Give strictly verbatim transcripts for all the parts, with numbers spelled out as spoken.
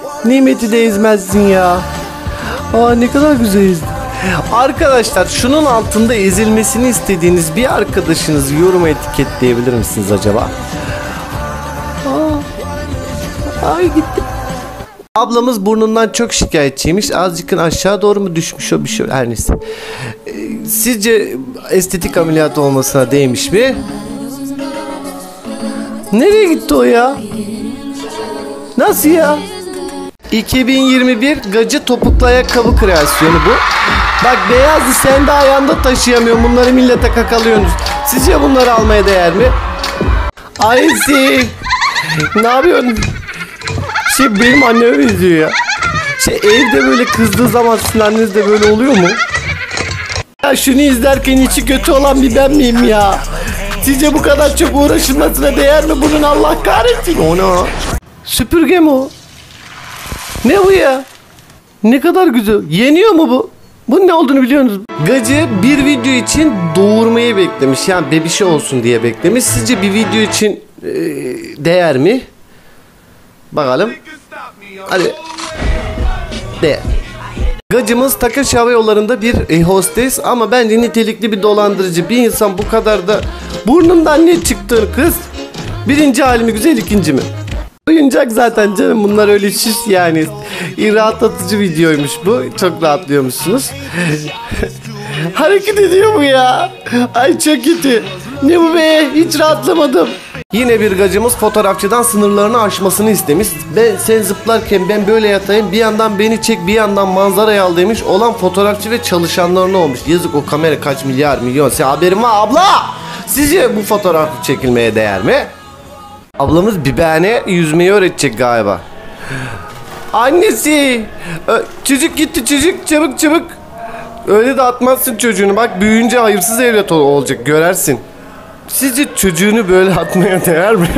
Nimeti de ezmezsin ya. Aa ne kadar güzel. Arkadaşlar şunun altında ezilmesini istediğiniz bir arkadaşınızı yoruma etiketleyebilir misiniz acaba? Aa, ay gitti. Ablamız burnundan çok şikayetçiymiş. Azıcık aşağı doğru mu düşmüş o bir şey. Her neyse. Ee, sizce estetik ameliyat olmasına değmiş mi? Nereye gitti o ya? Nasıl ya? iki bin yirmi bir gacı topuklu ayakkabı kreasyonu bu. Bak beyazı sen de ayağında taşıyamıyorsun. Bunları millete kakalıyorsunuz. Sizce bunları almaya değer mi? Aysi. Ne yapıyorsun? Şey benim anneme benziyor ya. Şey evde böyle kızdığı zaman sizin anneniz de böyle oluyor mu? Ya şunu izlerken içi kötü olan bir ben miyim ya? Sizce bu kadar çok uğraşılmasına değer mi bunun, Allah kahretsin? Ona. Süpürge mi o? Ne bu ya? Ne kadar güzel. Yeniyor mu bu? Bunun ne olduğunu biliyor musunuz? Gacı bir video için doğurmayı beklemiş. Yani bebişi olsun diye beklemiş. Sizce bir video için e, değer mi? Bakalım. Hadi. Değer. Gacımız Takeş Hava Yolları'nda bir e, hostes ama bence nitelikli bir dolandırıcı. Bir insan bu kadar da burnundan ne çıktı kız? Birinci halimi güzel, ikinci mi? Oyuncak zaten canım, bunlar öyle şiş yani. Rahatlatıcı videoymuş bu. Çok rahatlıyormuşsunuz. Hareket ediyor bu ya. Ay çok kötü. Ne bu be? Hiç rahatlamadım. Yine bir gacımız fotoğrafçıdan sınırlarını aşmasını istemiş. Ben sen zıplarken ben böyle yatayım, bir yandan beni çek, bir yandan manzarayı al demiş. Olan fotoğrafçı ve çalışanlarına olmuş. Yazık, o kamera kaç milyar milyon. Sen haberin var abla? Sizce bu fotoğraf çekilmeye değer mi? Ablamız biberine yüzmeyi öğretecek galiba. Annesi, çocuk gitti çocuk, çabuk çabuk. Öyle de atmazsın çocuğunu, bak büyüyünce hayırsız evlat olacak, görersin. Sizce çocuğunu böyle atmaya değer mi?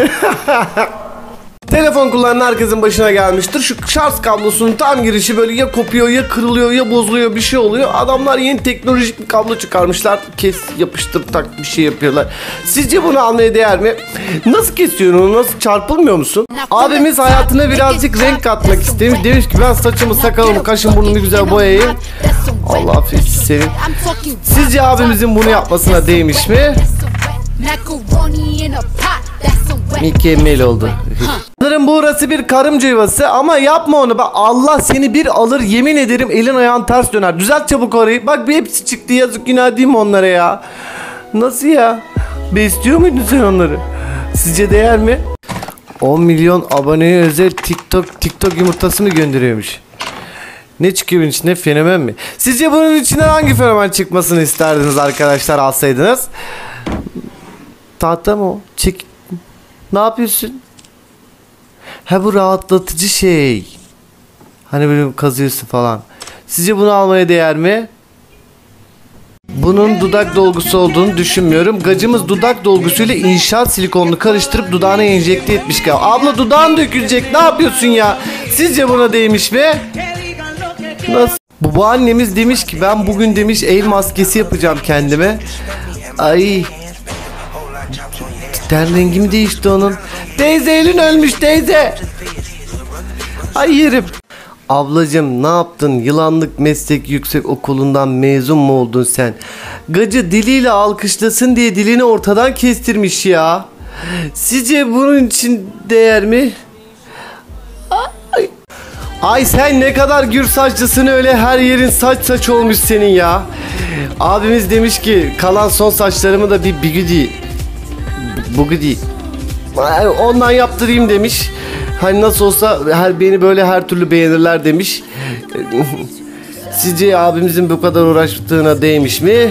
Telefon kullanan herkesin başına gelmiştir. Şu şarj kablosunun tam girişi böyle ya kopuyor ya kırılıyor ya bozuluyor, bir şey oluyor. Adamlar yeni teknolojik bir kablo çıkarmışlar. Kes, yapıştır, tak bir şey yapıyorlar. Sizce bunu almaya değer mi? Nasıl kesiyorsun onu? Nasıl, çarpılmıyor musun? Abimiz hayatına birazcık renk katmak istemiş. Demiş ki ben saçımı, sakalımı, kaşım, burnumu güzel boyayayım. Allah affetsin seni. Sizce abimizin bunu yapmasına değmiş mi? Mükemmel oldu. Sanırım burası bir karınca yuvası ama yapma onu. Bak Allah seni bir alır, yemin ederim elin ayağın ters döner. Düzelt çabuk orayı. Bak bir hepsi çıktı, yazık günah değil mi onlara ya? Nasıl ya? Besliyor muydun sen onları? Sizce değer mi? on milyon aboneye özel TikTok TikTok yumurtası mı gönderiyormuş? Ne çıkıyor bunun içinde? Fenomen mi? Sizce bunun içinden hangi fenomen çıkmasını isterdiniz arkadaşlar, alsaydınız? Tahta mı o? Çek. Ne yapıyorsun? Ha bu rahatlatıcı şey. Hani böyle kazıyorsun falan. Sizce bunu almaya değer mi? Bunun dudak dolgusu olduğunu düşünmüyorum. Gacımız dudak dolgusuyla inşaat silikonunu karıştırıp dudağına enjekte etmiş. Abla dudağın dökülecek. Ne yapıyorsun ya? Sizce buna değmiş mi? Nasıl? Bu annemiz demiş ki ben bugün demiş el maskesi yapacağım kendime. Ay. Ten rengi mi değişti onun? Teyze elin ölmüş teyze. Ay yerim. Ablacım ne yaptın? Yılanlık meslek yüksek okulundan mezun mu oldun sen? Gacı diliyle alkışlasın diye dilini ortadan kestirmiş ya. Sizce bunun için değer mi? Ay. Ay sen ne kadar gür saçlısın öyle, her yerin saç saç olmuş senin ya. Abimiz demiş ki kalan son saçlarımı da bir bigudi bugudi ondan yaptırayım demiş. Hani nasıl olsa her beni böyle her türlü beğenirler demiş. Sizce abimizin bu kadar uğraştığına değmiş mi?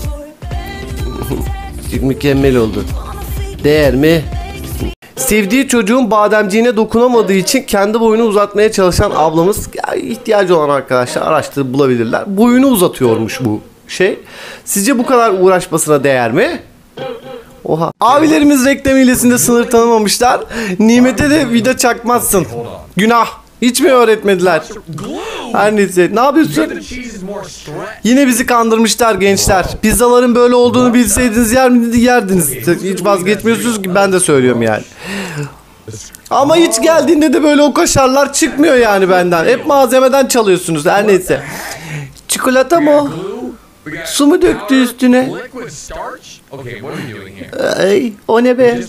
Mükemmel oldu. Değer mi? Sevdiği çocuğun bademciğine dokunamadığı için kendi boyunu uzatmaya çalışan ablamız, ya ihtiyacı olan arkadaşlar araştırıp bulabilirler. Boyunu uzatıyormuş bu şey. Sizce bu kadar uğraşmasına değer mi? Oha. Abilerimiz reklam hilesinde sınır tanımamışlar. Nimete de vida çakmazsın. Günah. Hiç mi öğretmediler? Her neyse. Ne yapıyorsun? Yine bizi kandırmışlar gençler. Pizzaların böyle olduğunu bilseydiniz yer miydiniz? Yerdiniz. Hiç vazgeçmiyorsunuz ki, ben de söylüyorum yani. Ama hiç geldiğinde de böyle o kaşarlar çıkmıyor yani benden. Hep malzemeden çalıyorsunuz. Her neyse. Çikolata mı o? Su mu döktü üstüne? Ay, o ne be?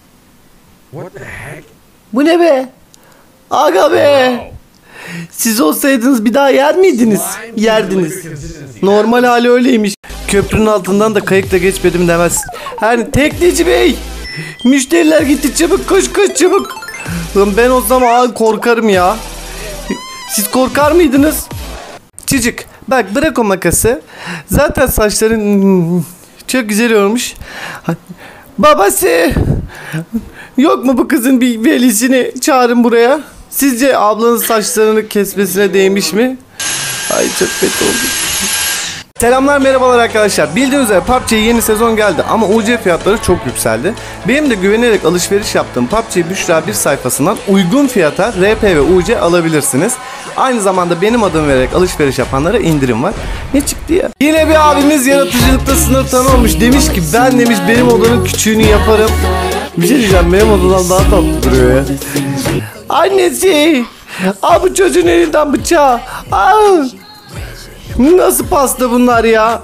Bu ne be? Aga be! Siz olsaydınız bir daha yer miydiniz? Yerdiniz. Normal hali öyleymiş. Köprünün altından da kayıkla geçmedim demez. Her tekneci bey! Müşteriler gitti, çabuk koş koş çabuk. Ben o zaman korkarım ya. Siz korkar mıydınız? Çocuk bak, bırak o makası. Zaten saçların çok güzel olmuş. Babası! Yok mu bu kızın bir velisini çağırın buraya. Sizce ablanın saçlarını kesmesine değmiş mi? Ay çok kötü oldu. Selamlar, merhabalar arkadaşlar. Bildiğiniz üzere P U B G'ye yeni sezon geldi ama U C fiyatları çok yükseldi. Benim de güvenerek alışveriş yaptığım P U B G Büşra bir sayfasından uygun fiyata R P ve U C alabilirsiniz. Aynı zamanda benim adımı vererek alışveriş yapanlara indirim var. Ne çıktı ya? Yine bir abimiz yaratıcılıkta sınır tanımamış. Demiş ki ben demiş benim odanın küçüğünü yaparım. Bir şey diyeceğim, benim odadan daha tatlı duruyor ya. Annesi! Al bu çocuğun elinden bıçağı. Al! Nasıl pasta bunlar ya?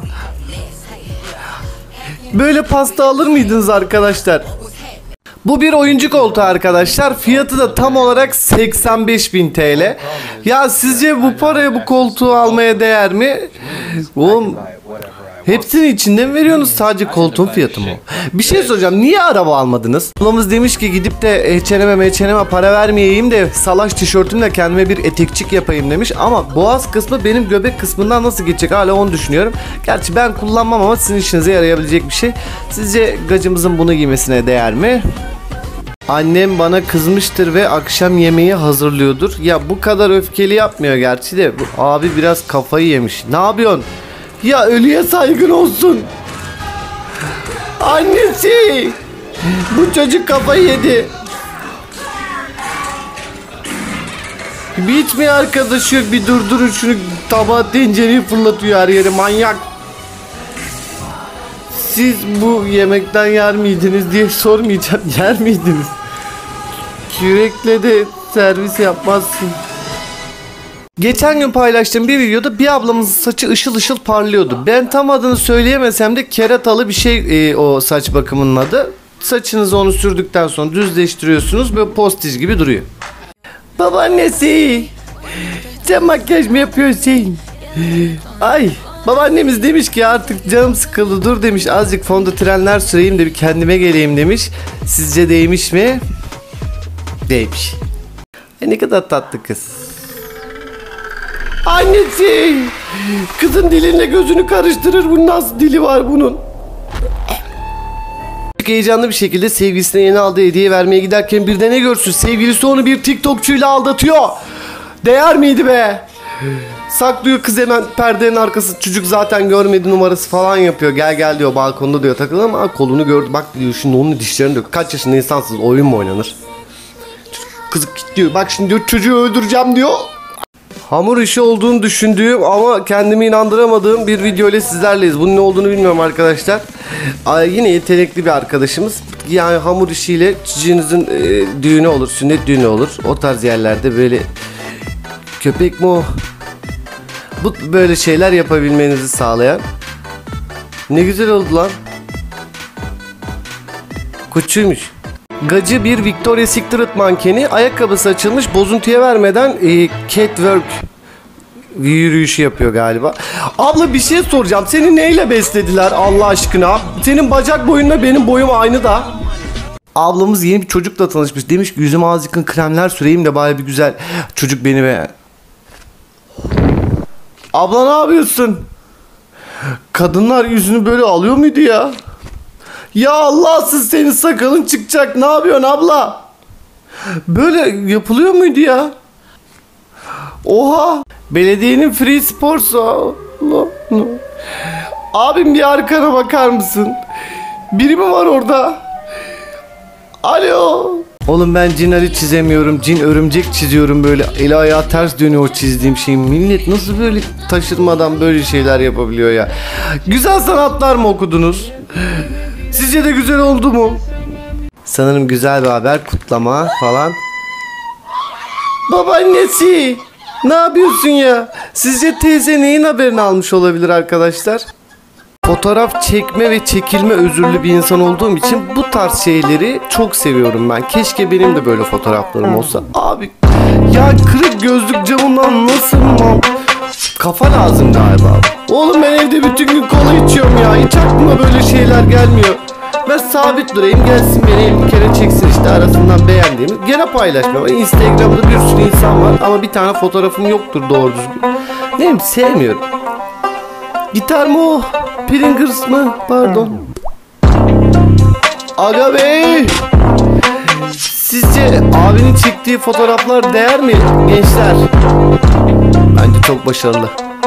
Böyle pasta alır mıydınız arkadaşlar? Bu bir oyuncu koltuğu arkadaşlar. Fiyatı da tam olarak seksen beş bin T L. Ya sizce bu paraya bu koltuğu almaya değer mi? Oğlum, hepsini içinde mi veriyorsunuz? Sadece koltuğun fiyatı mı? Bir şey soracağım. Niye araba almadınız? Ablamız demiş ki gidip de H and M'e H and M'e para vermeyeyim de salaş tişörtümle kendime bir etekçik yapayım demiş. Ama boğaz kısmı benim göbek kısmından nasıl geçecek? Hala onu düşünüyorum. Gerçi ben kullanmam ama sizin işinize yarayabilecek bir şey. Sizce gacımızın bunu giymesine değer mi? Annem bana kızmıştır ve akşam yemeği hazırlıyordur. Ya bu kadar öfkeli yapmıyor gerçi de. Bu abi biraz kafayı yemiş. Ne yapıyorsun? Ya ölüye saygın olsun. Annesi! Bu çocuk kafayı yedi. Hiç mi arkadaşı yok? Bir durdurun şunu, tabağı tencereyi fırlatıyor her yere, manyak. Siz bu yemekten yer miydiniz diye sormayacağım. Yer miydiniz? Kürekle de servis yapmazsın. Geçen gün paylaştığım bir videoda bir ablamızın saçı ışıl ışıl parlıyordu. Ben tam adını söyleyemesem de keratalı bir şey e, o saç bakımının adı. Saçınızı onu sürdükten sonra düzleştiriyorsunuz, böyle postiş gibi duruyor. Babaannesi, sen makyaj mı yapıyorsun? Ay, babaannemiz demiş ki artık canım sıkıldı, dur demiş azıcık fondötenler süreyim de bir kendime geleyim demiş. Sizce değmiş mi? Değmiş. E ne kadar tatlı kız. Annesi! Kızın dilinle gözünü karıştırır. Bu nasıl dili var bunun? Heyecanlı bir şekilde sevgilisine yeni aldığı hediye vermeye giderken bir de ne görsün? Sevgilisi onu bir TikTokçuyla aldatıyor. Değer miydi be? Saklıyor kız hemen perdenin arkası. Çocuk zaten görmedi numarası falan yapıyor. Gel gel diyor, balkonda diyor takılır ama kolunu gördü. Bak diyor, şimdi onun dişlerini diyor. Kaç yaşında insansız oyun mu oynanır? Kız diyor, bak şimdi diyor çocuğu öldüreceğim diyor. Hamur işi olduğunu düşündüğüm ama kendimi inandıramadığım bir video ile sizlerleyiz. Bunun ne olduğunu bilmiyorum arkadaşlar. Yine yetenekli bir arkadaşımız. Yani hamur işiyle çocuğunuzun e, düğünü olur, sünnet düğünü olur. O tarz yerlerde böyle köpek mi o? Bu böyle şeyler yapabilmenizi sağlayan. Ne güzel oldu lan. Kuçuymuş. Gacı bir Victoria's Secret mankeni, ayakkabısı açılmış, bozuntuya vermeden e, catwalk yürüyüşü yapıyor galiba. Abla bir şey soracağım, seni neyle beslediler Allah aşkına? Senin bacak boyunla benim boyum aynı da. Ablamız yeni bir çocukla tanışmış, demiş ki yüzüme azıcık kremler süreyim de bari bir güzel çocuk beni be. Abla ne yapıyorsun? Kadınlar yüzünü böyle alıyor muydu ya? Ya Allahsız, senin sakalın çıkacak. Ne yapıyorsun abla? Böyle yapılıyor muydu ya? Oha. Belediyenin free sports. Allah. Abim bir arkana bakar mısın? Biri mi var orada? Alo. Oğlum ben cinleri çizemiyorum. Cin örümcek çiziyorum böyle. Eli ayağı ters dönüyor çizdiğim şey. Millet nasıl böyle taşırmadan böyle şeyler yapabiliyor ya? Güzel sanatlar mı okudunuz? Sizce de güzel oldu mu? Sanırım güzel bir haber, kutlama falan. Babaannesi. Ne yapıyorsun ya? Sizce teyze neyin haberini almış olabilir arkadaşlar? Fotoğraf çekme ve çekilme özürlü bir insan olduğum için bu tarz şeyleri çok seviyorum ben. Keşke benim de böyle fotoğraflarım olsa. Abi ya kırık gözlük camından nasıl mal? Kafa lazım galiba. Oğlum ben evde bütün gün kola içiyorum ya. Hiç aklıma böyle şeyler gelmiyor. Ben sabit durayım, gelsin beni elli kere çeksin işte arasından beğendiğimi. Gene paylaşmıyorum. Instagram'da bir sürü insan var ama bir tane fotoğrafım yoktur doğru düzgün. Ne bileyim, sevmiyorum. Gitar mı o? Pringles mı? Pardon. Aga bey! Sizce abinin çektiği fotoğraflar değer mi gençler? Bence çok başarılı.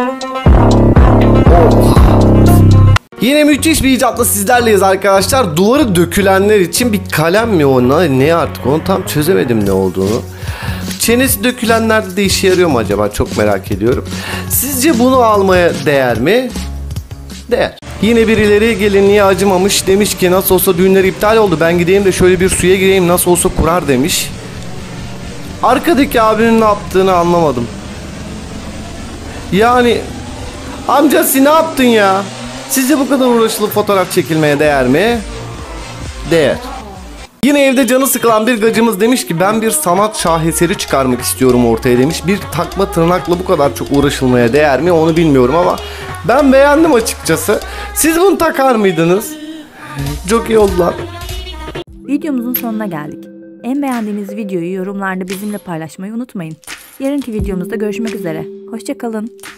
Oh. Yine müthiş bir icatla sizlerleyiz arkadaşlar. Duvarı dökülenler için bir kalem mi o, ne artık, onu tam çözemedim ne olduğunu. Çenesi dökülenlerde de işe yarıyor mu acaba, çok merak ediyorum. Sizce bunu almaya değer mi? Değer. Yine birileri gelinliğe acımamış, demiş ki nasıl olsa düğünler iptal oldu, ben gideyim de şöyle bir suya gireyim, nasıl olsa kurar demiş. Arkadaki abinin ne yaptığını anlamadım. Yani amcası ne yaptın ya? Sizce bu kadar uğraşılıp fotoğraf çekilmeye değer mi? Değer. Yine evde canı sıkılan bir gacımız demiş ki ben bir sanat şaheseri çıkarmak istiyorum ortaya demiş. Bir takma tırnakla bu kadar çok uğraşılmaya değer mi onu bilmiyorum ama ben beğendim açıkçası. Siz bunu takar mıydınız? Çok iyi oldular. Videomuzun sonuna geldik. En beğendiğiniz videoyu yorumlarda bizimle paylaşmayı unutmayın. Yarınki videomuzda görüşmek üzere. Hoşça kalın.